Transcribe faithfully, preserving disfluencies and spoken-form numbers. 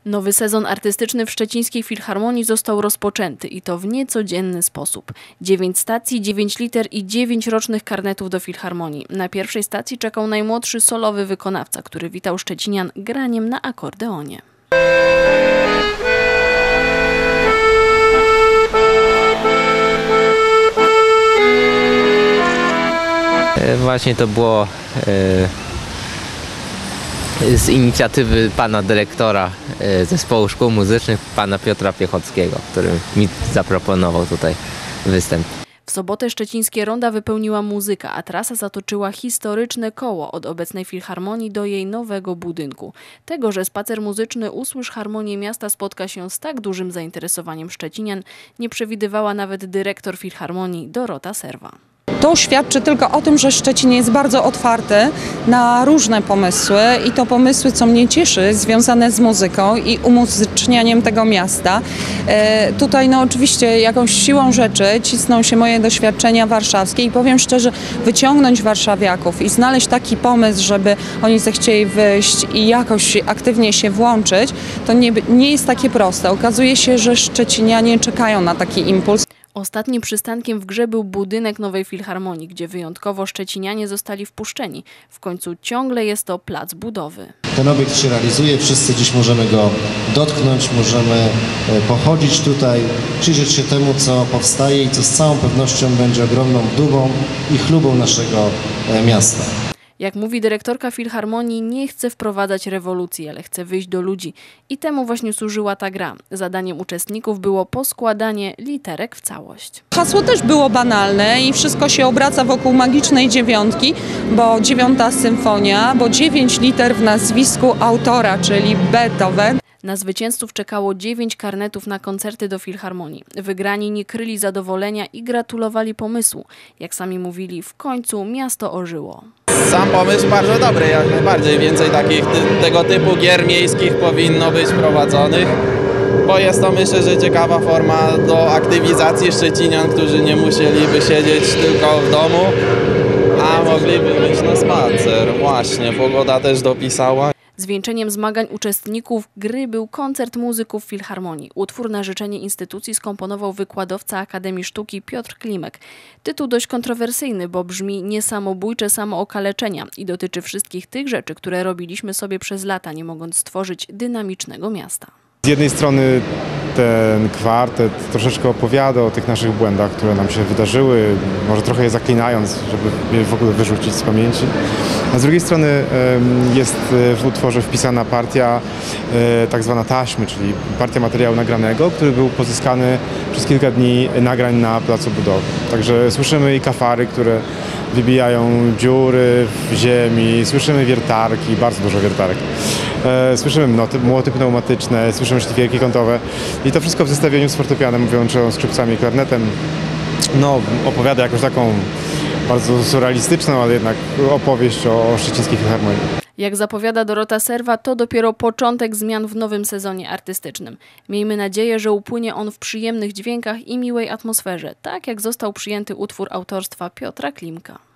Nowy sezon artystyczny w Szczecińskiej Filharmonii został rozpoczęty i to w niecodzienny sposób. Dziewięć stacji, dziewięć liter i dziewięć rocznych karnetów do Filharmonii. Na pierwszej stacji czekał najmłodszy solowy wykonawca, który witał szczecinian graniem na akordeonie. Właśnie to było e, z inicjatywy pana dyrektora e, Zespołu Szkół Muzycznych, pana Piotra Piechockiego, który mi zaproponował tutaj występ. W sobotę szczecińskie ronda wypełniła muzyka, a trasa zatoczyła historyczne koło od obecnej Filharmonii do jej nowego budynku. Tego, że spacer muzyczny Usłysz Harmonię Miasta spotka się z tak dużym zainteresowaniem szczecinian, nie przewidywała nawet dyrektor Filharmonii Dorota Serwa. To świadczy tylko o tym, że Szczecin jest bardzo otwarty na różne pomysły i to pomysły, co mnie cieszy, związane z muzyką i umuzycznianiem tego miasta. E, tutaj no oczywiście jakąś siłą rzeczy cisną się moje doświadczenia warszawskie i powiem szczerze, wyciągnąć warszawiaków i znaleźć taki pomysł, żeby oni zechcieli wyjść i jakoś aktywnie się włączyć, to nie, nie jest takie proste. Okazuje się, że szczecinianie czekają na taki impuls. Ostatnim przystankiem w grze był budynek Nowej Filharmonii, gdzie wyjątkowo szczecinianie zostali wpuszczeni. W końcu ciągle jest to plac budowy. Ten obiekt się realizuje, wszyscy dziś możemy go dotknąć, możemy pochodzić tutaj, przyjrzeć się temu, co powstaje i co z całą pewnością będzie ogromną dumą i chlubą naszego miasta. Jak mówi dyrektorka Filharmonii, nie chce wprowadzać rewolucji, ale chce wyjść do ludzi. I temu właśnie służyła ta gra. Zadaniem uczestników było poskładanie literek w całość. Hasło też było banalne i wszystko się obraca wokół magicznej dziewiątki, bo dziewiąta symfonia, bo dziewięć liter w nazwisku autora, czyli Beethoven. Na zwycięzców czekało dziewięć karnetów na koncerty do Filharmonii. Wygrani nie kryli zadowolenia i gratulowali pomysłu. Jak sami mówili, w końcu miasto ożyło. Sam pomysł bardzo dobry, jak najbardziej. Więcej takich tego typu gier miejskich powinno być prowadzonych, bo jest to, myślę, że ciekawa forma do aktywizacji szczecinian, którzy nie musieliby siedzieć tylko w domu, a mogliby wyjść na spacer. Właśnie, pogoda też dopisała. Zwieńczeniem zmagań uczestników gry był koncert muzyków Filharmonii. Utwór na życzenie instytucji skomponował wykładowca Akademii Sztuki Piotr Klimek. Tytuł dość kontrowersyjny, bo brzmi Niesamobójcze samookaleczenia i dotyczy wszystkich tych rzeczy, które robiliśmy sobie przez lata, nie mogąc stworzyć dynamicznego miasta. Z jednej strony ten kwartet troszeczkę opowiada o tych naszych błędach, które nam się wydarzyły, może trochę je zaklinając, żeby je w ogóle wyrzucić z pamięci. A z drugiej strony jest w utworze wpisana partia tak zwana taśmy, czyli partia materiału nagranego, który był pozyskany przez kilka dni nagrań na placu budowy. Także słyszymy i kafary, które wybijają dziury w ziemi, słyszymy wiertarki, bardzo dużo wiertarek. Słyszymy młoty, młoty pneumatyczne, słyszymy szlifierki kątowe i to wszystko w zestawieniu z fortepianem wyłączoną skrzypcami i klarnetem no, opowiada jakąś taką bardzo surrealistyczną, ale jednak opowieść o, o Szczecińskiej Filharmonii. Jak zapowiada Dorota Serwa, to dopiero początek zmian w nowym sezonie artystycznym. Miejmy nadzieję, że upłynie on w przyjemnych dźwiękach i miłej atmosferze, tak jak został przyjęty utwór autorstwa Piotra Klimka.